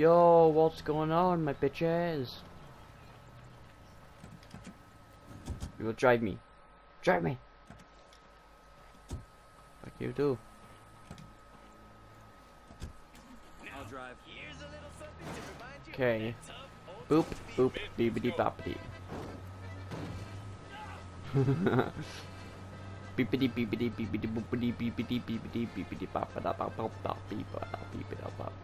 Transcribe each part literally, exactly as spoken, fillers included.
Yo, what's going on, my bitches? You will drive me. Drive me! Like you do. I'll drive. Okay. Boop, boop, beepity boppity. Beepity beepity beepity boopity beepity beepity beepity boppity bop bop bop beepity beepity bop.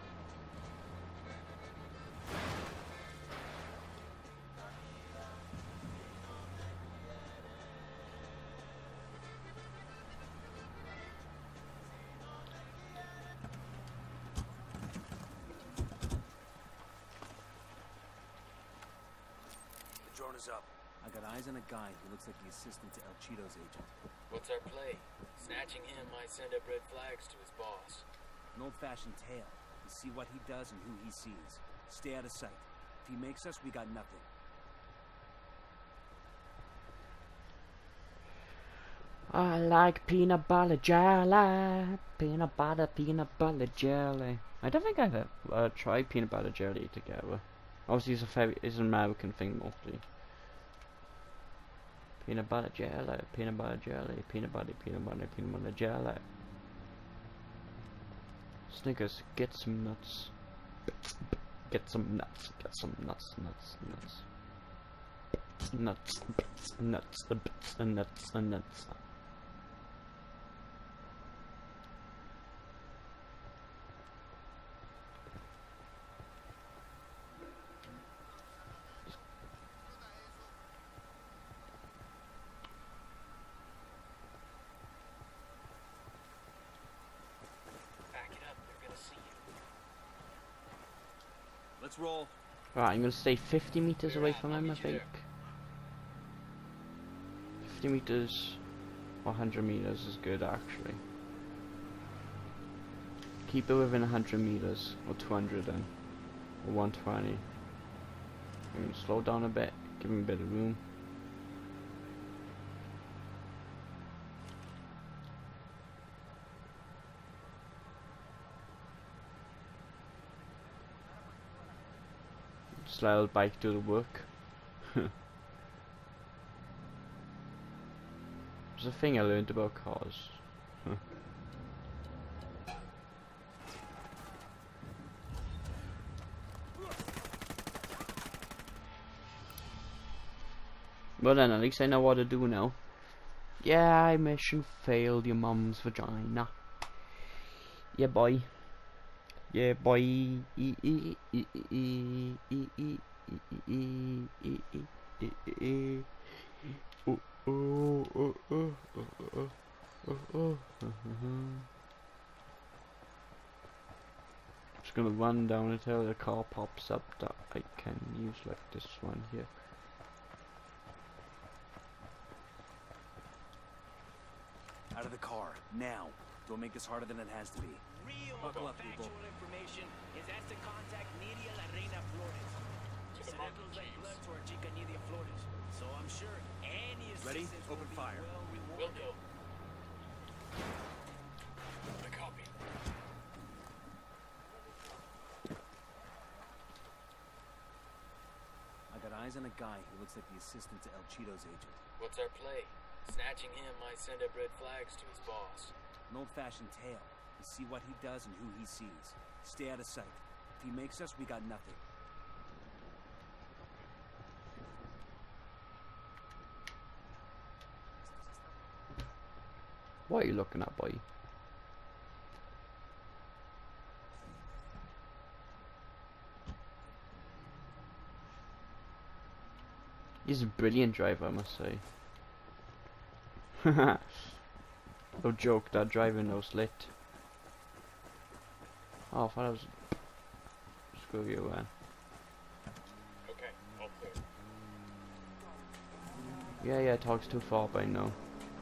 The drone is up. I got eyes on a guy who looks like the assistant to El Cheeto's agent. What's our play? Snatching him might send up red flags to his boss. An old-fashioned tale. You see what he does and who he sees. Stay out of sight. If he makes us, we got nothing. I like peanut butter jelly. Peanut butter, peanut butter jelly. I don't think I've ever uh, tried peanut butter jelly together. Obviously, it's a very, it's an American thing mostly. Peanut butter jelly, peanut butter jelly, peanut butter, peanut butter, peanut butter jelly. Snickers, get some nuts. Get some nuts, get some nuts, nuts, nuts. Nuts, nuts, nuts, nuts, nuts. Let's roll. Right, I'm gonna stay fifty meters away from him, I think. fifty meters or one hundred meters is good, actually. Keep it within one hundred meters, or two hundred then, or one twenty. I'm gonna slow down a bit, give him a bit of room. Just let the bike do the work. There's a thing I learned about cars. Well then, at least I know what to do now. Yeah, mission failed, your mum's vagina. Yeah, boy. Yeah, boy. E e e e e e e e e e e. Oh oh oh oh oh oh oh. Just gonna run down until the car pops up that I can use, like this one here. Out of the car, now. Don't make this harder than it has to be. Real Buckle up, people. factual information is asked to contact Nidia La Reina Flores. To the Cerebros monkey like chiefs. blood to our chica Nidia Flores. So I'm sure any Ready? assistance Open will be fire. well Will rewarded. do. I copy. I got eyes on a guy who looks like the assistant to El Cheeto's agent. What's our play? Snatching him might send up red flags to his boss. An old-fashioned tale. You see what he does and who he sees. Stay out of sight. If he makes us, we got nothing. What are you looking at, boy? He's a brilliant driver, I must say. No joke, that driver knows lit. Oh, I thought I was... Screw you, man. Okay, all clear. Yeah, yeah, talks too far by now.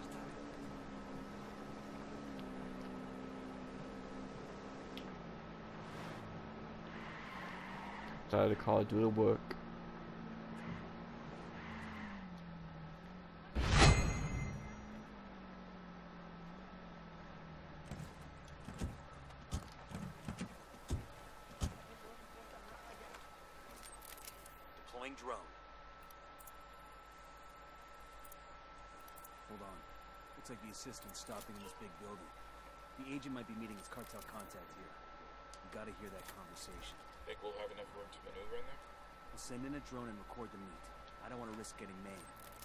Try the car do the work. Deploying drone. Hold on. Looks like the assistant's stopping in this big building. The agent might be meeting his cartel contact here. You gotta hear that conversation. Think we'll have enough room to maneuver in there? We'll send in a drone and record the meet. I don't want to risk getting maimed.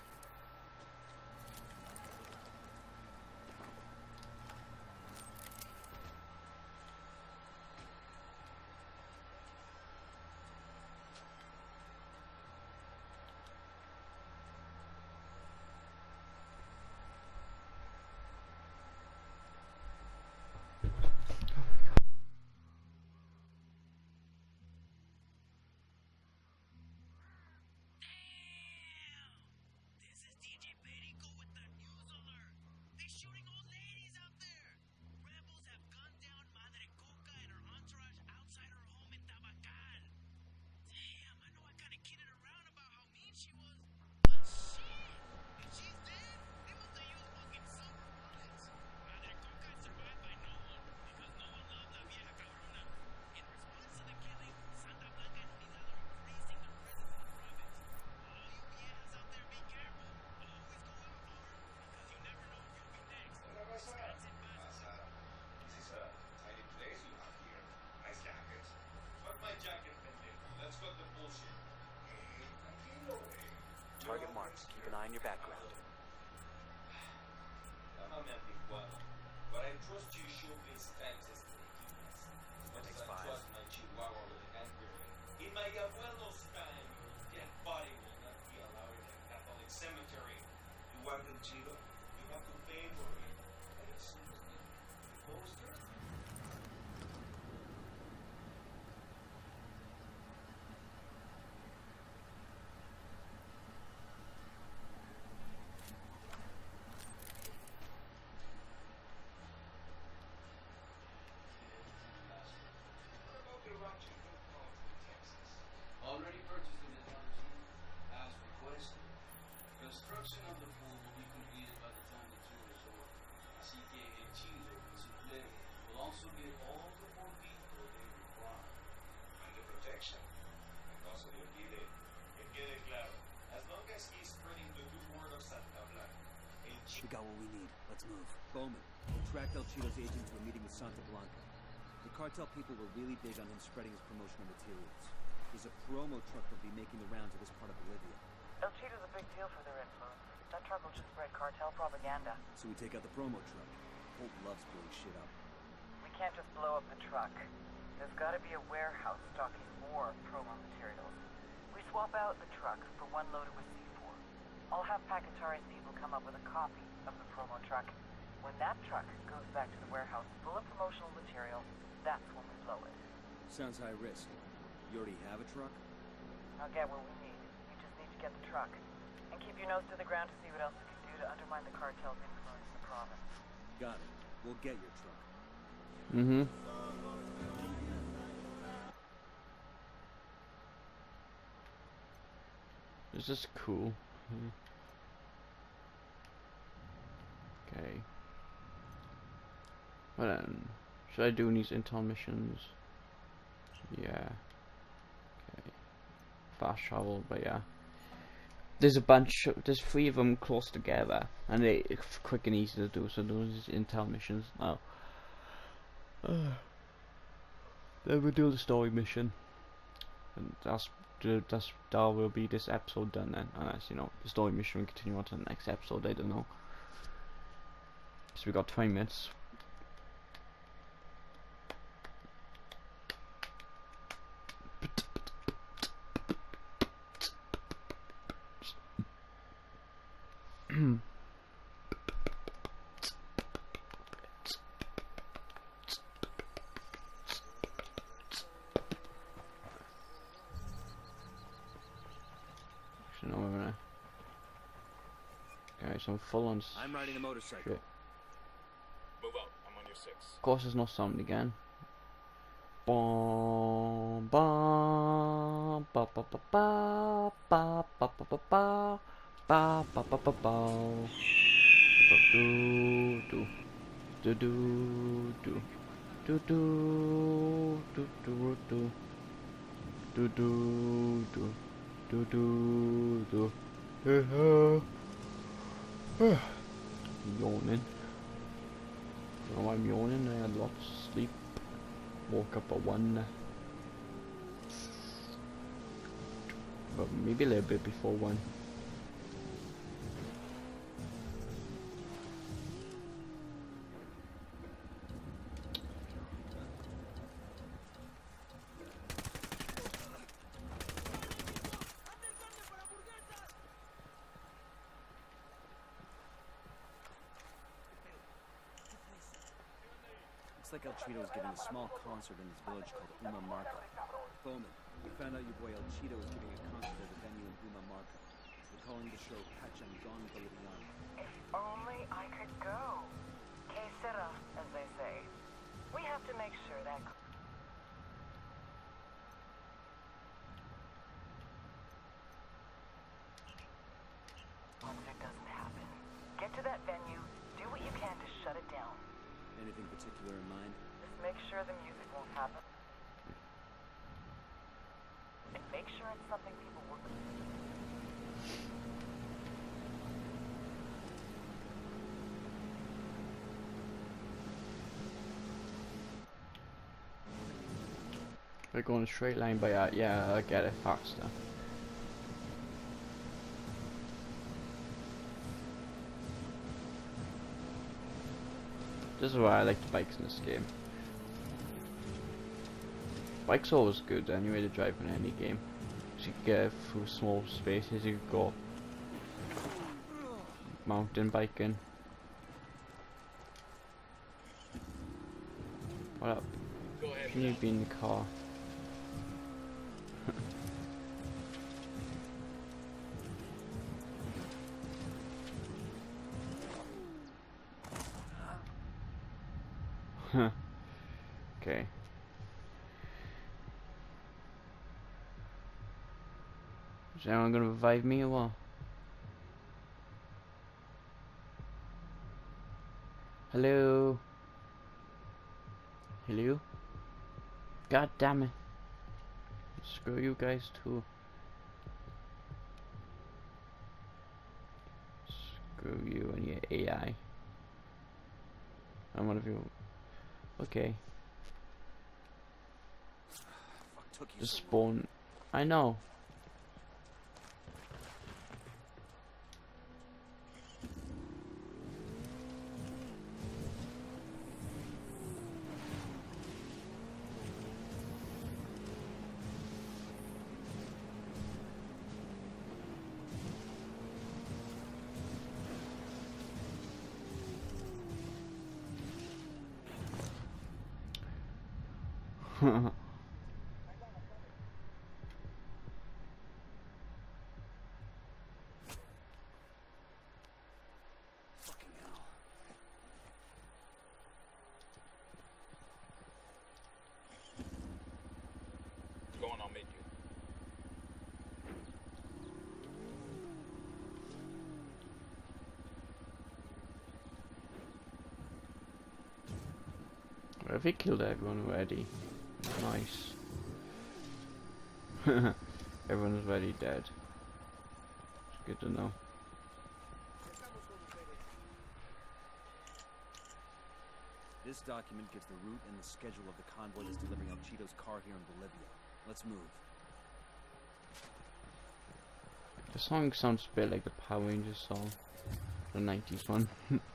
Target marked. Keep an eye on your background. Already purchased in advance, as requested. Construction of the pool will be completed by the time the tour is over. C K A Chizo and Souffle will also get all the four people they require. Under protection. Entonces le pide que quede claro. As long as he's spreading the good word of Santa Blanca. We got what we need. Let's move. Bowman, track El Cheeto's agent to a meeting with Santa Blanca. The cartel people were really big on him spreading his promotional materials. There's a promo truck that'll be making the rounds of this part of Bolivia. El Cheeto's a big deal for their influence. That truck will just spread cartel propaganda. So we take out the promo truck. Holt loves blowing shit up. We can't just blow up the truck. There's gotta be a warehouse stocking more promo materials. We swap out the truck for one loaded with C four. I'll have Pakatari's people come up with a copy of the promo truck. When that truck goes back to the warehouse full of promotional material, that's when we blow it. Sounds high risk. You already have a truck? I'll get what we need. We just need to get the truck. And keep your nose to the ground to see what else we can do to undermine the cartel's influence in the province. Got it. We'll get your truck. Mm-hmm. This is cool. Okay. Well then, should I do these intel missions? Yeah. Okay. Fast travel, but yeah. There's a bunch, there's three of them close together, and they it's quick and easy to do, so those intel missions now. Uh, then we'll do the story mission. And that's, that's, that will be this episode done then, unless, you know, the story mission will continue on to the next episode, I don't know. So we got twenty minutes. No, we're gonna. Okay, so I'm full on. I'm riding a motorcycle. Shit. Move out. I'm on your six. Of course, there's no sound again. Bom, bom, ba ba ba ba ba ba ba ba ba ba ba ba ba ba. Do do do do do do do do do do do do do. do do do. Uh, uh. Yawning. Now I'm yawning. I had lots of sleep. Woke up at one. But maybe a little bit before one. Looks like El Cheeto is giving a small concert in his village called Uma Marca. Bowman, we found out your boy El Cheeto is giving a concert at a venue in Uma Marca. We're calling the show Pachangon Boliviano. If only I could go. Que sera, as they say. We have to make sure that... concert doesn't happen. Get to that venue, do what you can to shut it down. Anything particular in mind? Just make sure the music won't happen. And make sure it's something people will... We're going a straight line by that. Yeah, I'll get it faster. This is why I like the bikes in this game. Bikes are always good anyway to drive in any game. So you can get through small spaces, you can go mountain biking. What up? Go ahead. Shouldn't you be in the car? Okay. Is anyone gonna revive me or what? Hello? Hello? God damn it. Screw you guys too. Screw you and your A I. I'm one of you. Okay. Fuck took you Just so spawn. I know. Fucking hell. Go on, I'll meet you. Have he killed everyone already? Nice. Everyone's already dead. It's good to know. This document gives the route and the schedule of the convoy that's delivering El Cheeto's car here in Bolivia. Let's move. The song sounds a bit like the Power Rangers song. The nineties one.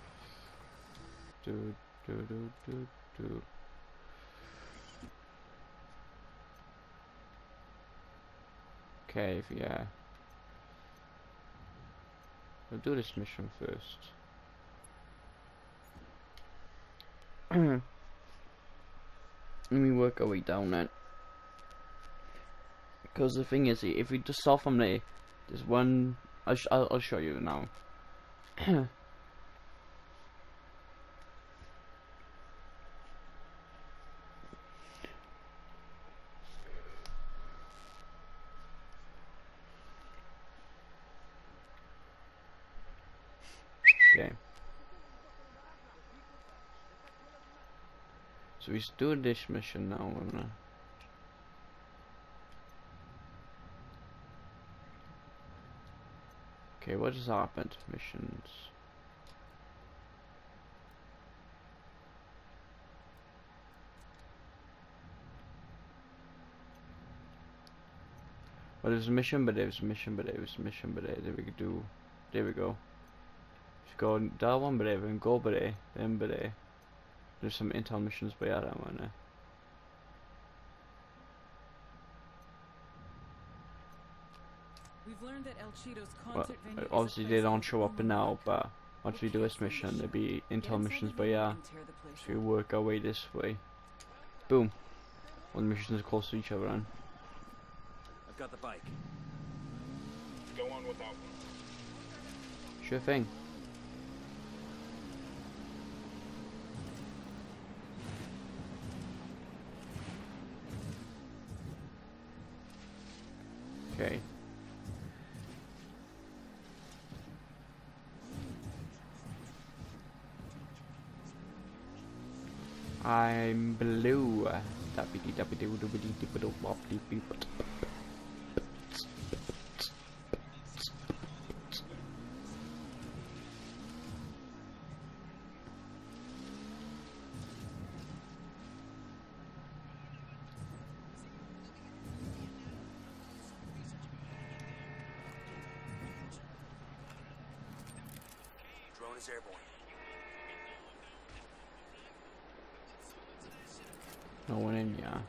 do, do, do, do, do. Okay, if yeah. We'll do this mission first. Let me work our way down then. Because the thing is, if we just start from there, there's one. I'll, sh I'll, I'll show you now. Okay. So we do this mission now, Okay, what just happened? Missions. Well, there's a mission, but there's a mission, but there's a mission, but there. There we do. There we go. Just go that one, but there, and go, but there, then, but there. There's some intel missions, but yeah, that one there. We've learned that El Cheeto's Well, concert venue is a obviously they place don't called show up Promo now, Track. but once we do this mission, there'll be intel missions, but yeah. So we work our way this way. Boom. All the missions are close to each other, then. I've got the bike. Go on without me. Sure thing. Okay. I'm blue. Dappity dappity doo doo doo doo doo bop dee beep. Drone is airborne. No one in, yeah.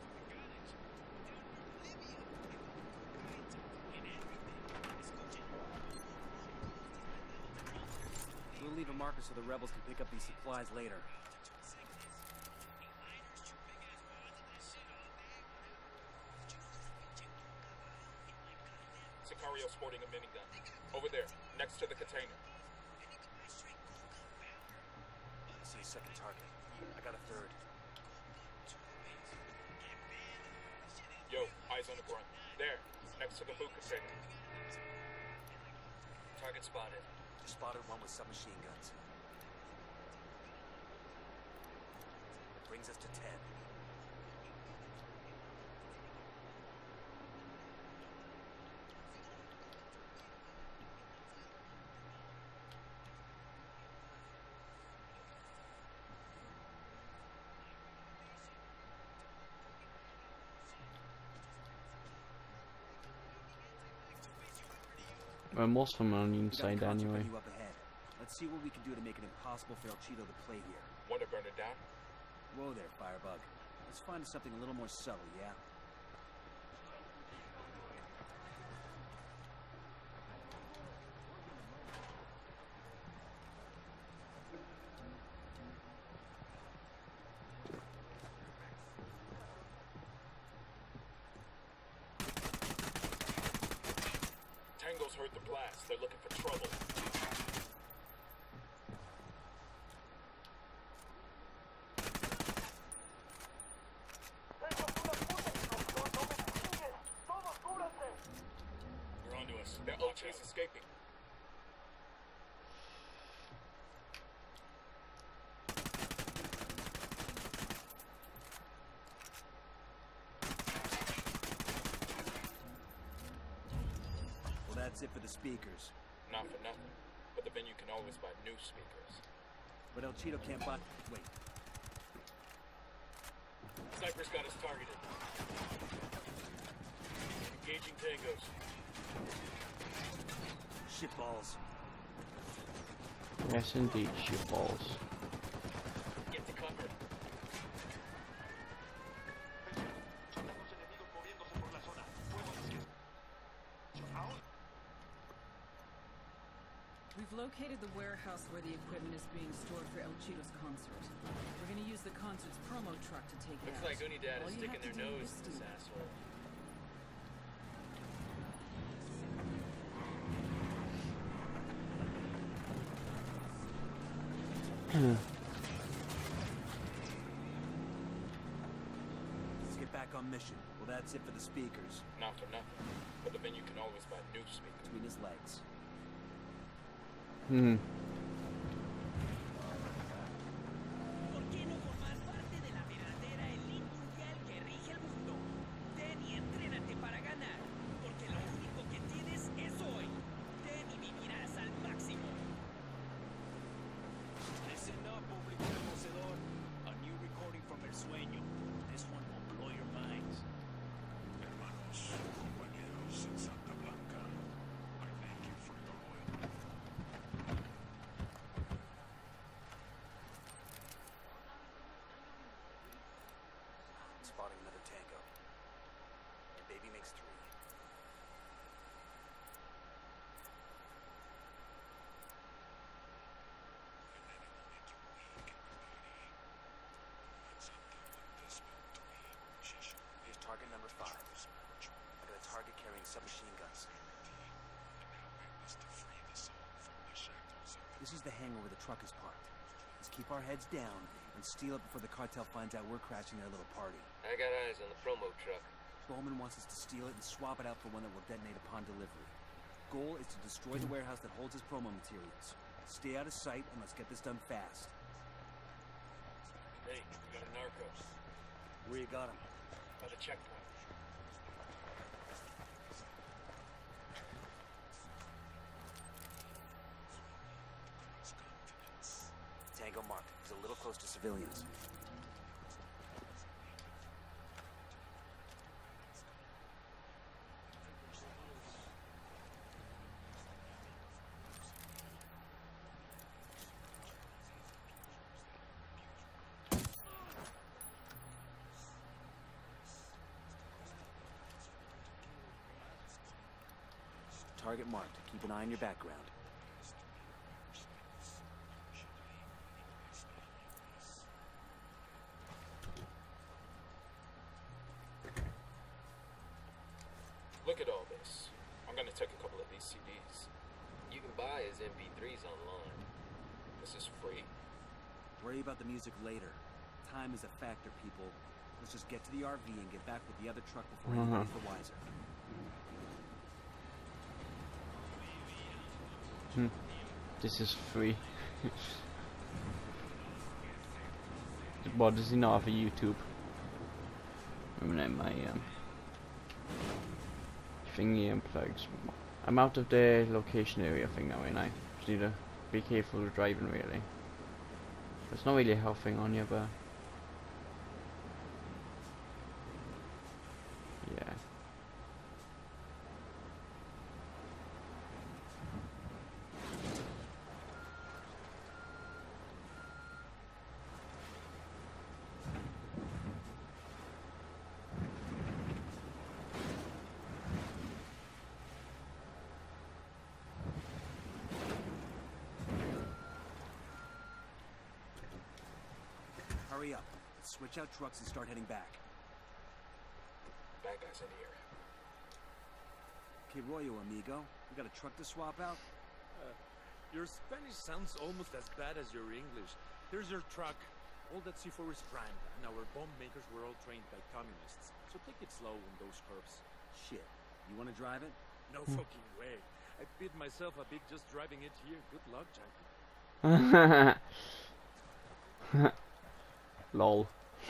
We'll leave a marker so the rebels can pick up these supplies later. Sicario sporting a minigun. Over there, next to the container. I see a second target. I got a third. Yo, eyes on the grunt. There, next to the boot container. Target spotted. Spotted one with submachine guns. Brings us to ten. Well, most of them are on the We got a inside concert anyway. venue up ahead. Let's see what we can do to make it impossible for El Cheeto to play here. Want to burn it down? Whoa there, Firebug. Let's find something a little more subtle, yeah? Tango's heard the blast. They're looking for trouble. They're onto us. Their O T's escaping. Well, that's it for the speakers. Not for nothing. But the venue can always buy new speakers. But El Cheeto can't buy... Wait. Sniper's got us targeted. Engaging tangos. Shitballs. Yes, indeed, shitballs. Get to cover. We've located the warehouse where the equipment is being stored for El Cheeto's concert. We're gonna use the concert's promo truck to take it Looks out. like Unidad All is you sticking have their to do nose is in this steal it. asshole. Let's get back on mission. Well, that's it for the speakers. Not for nothing. But the venue can always buy new speakers. Between his legs. Hmm. ¿Por qué no formar parte de la verdadera elite mundial que rige el mundo? Ten y entrénate para ganar, porque lo único que tienes es hoy. Ten y vivirás submachine guns. This is the hangar where the truck is parked. Let's keep our heads down and steal it before the cartel finds out we're crashing their little party. I got eyes on the promo truck. Bowman wants us to steal it and swap it out for one that will detonate upon delivery. Goal is to destroy the warehouse that holds his promo materials. Stay out of sight and let's get this done fast. Hey, we got a narco. Where you got him? By the checkpoint. Tango marked. He's a little close to civilians. Target marked. Keep an eye on your background. Look at all this. I'm gonna take a couple of these C Ds. You can buy his M P threes online. This is free. Worry about the music later. Time is a factor, people. Let's just get to the R V and get back with the other truck before Uh-huh. anybody's the wiser. Hmm. This is free. What does he know of a YouTube? Remember my um thingy unplugs. I'm out of the location area thing now, and I just need to be careful with driving really. There's not really a health thing on you, but yeah. Hurry up. Let's switch out trucks and start heading back. Bad guys in here. Que rollo, amigo? We got a truck to swap out? Uh, your Spanish sounds almost as bad as your English. Here's your truck. All that C four is primed, and our bomb makers were all trained by communists. So take it slow on those curves. Shit. You want to drive it? No fucking way. I bid myself a big just driving it here. Good luck, Jackie. Lol.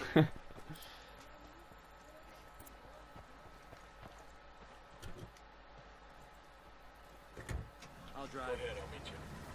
I'll Go drive. ahead, I'll meet you.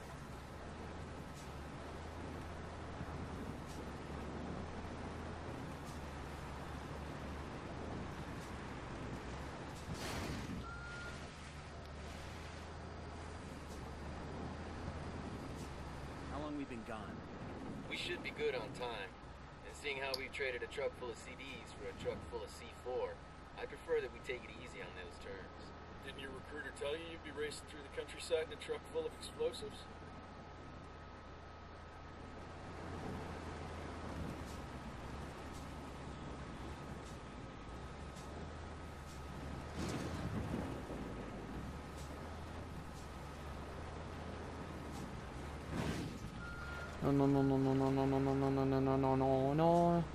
How long we been gone? We should be good on time. And seeing how we traded a truck full of C Ds for a truck full of C four, I prefer that we take it easy on those terms. Didn't your recruiter tell you you'd be racing through the countryside in a truck full of explosives? No no no no no no no no no no no no no no no.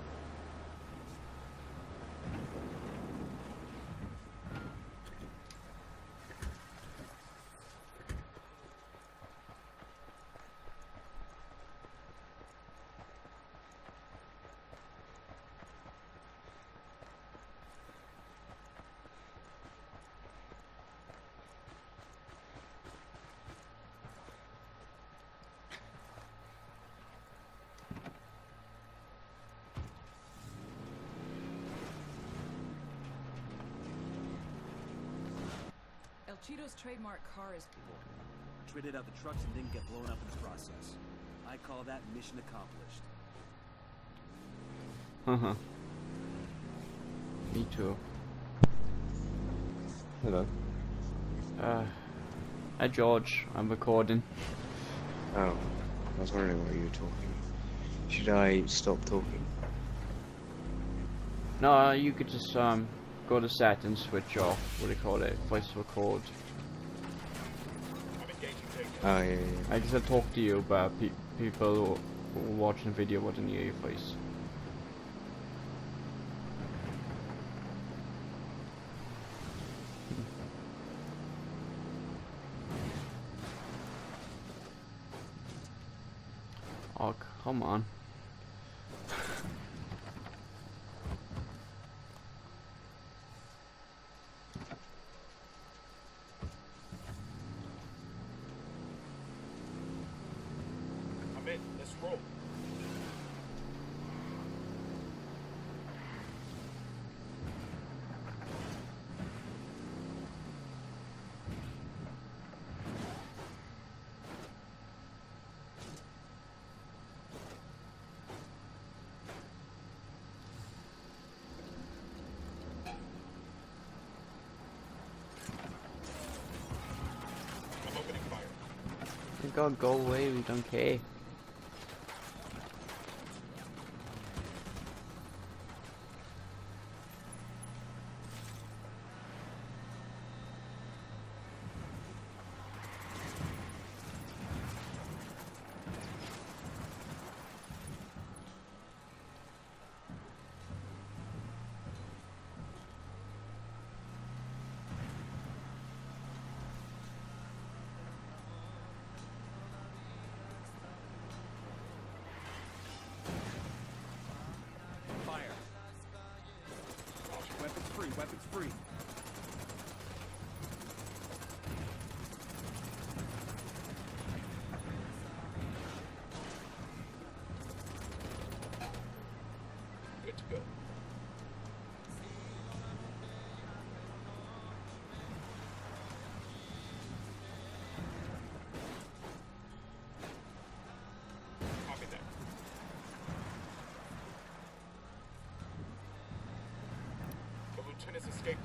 El Cheeto's trademark car is... Traded out the trucks and didn't get blown up in the process. I call that mission accomplished. Uh-huh. Me too. Hello. Uh, hi George, I'm recording. Oh, I was wondering why you were talking. Should I stop talking? No, uh, you could just um go to settings, switch off, what do you call it, voice record. Oh, yeah, yeah. I just talk to you, but pe people who are watching the video wouldn't hear your voice. Oh, come on. I'm in. Let's roll. I'm opening fire. You gotta go away, we don't care. Fire. Weapons free, weapons free. Good to go. Copy that. The lieutenant's escaping.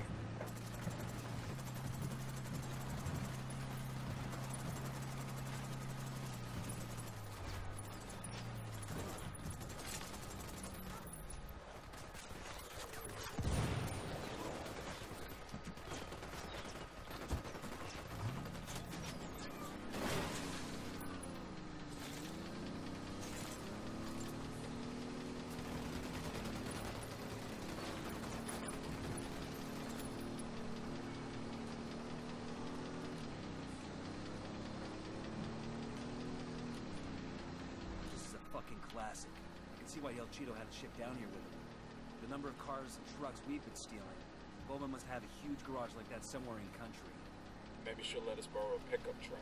This is a fucking classic. I can see why El Cheeto had a ship down here with him. The number of cars and trucks we've been stealing. Bowman must have a huge garage like that somewhere in country. Maybe she'll let us borrow a pickup truck.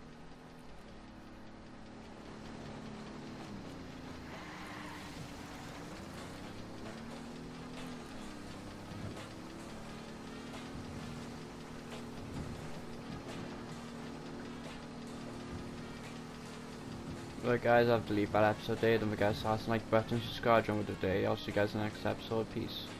Right guys, I have to leave that episode there. Don't forget to smash the like button, subscribe, join with the day. I'll see you guys in the next episode. Peace.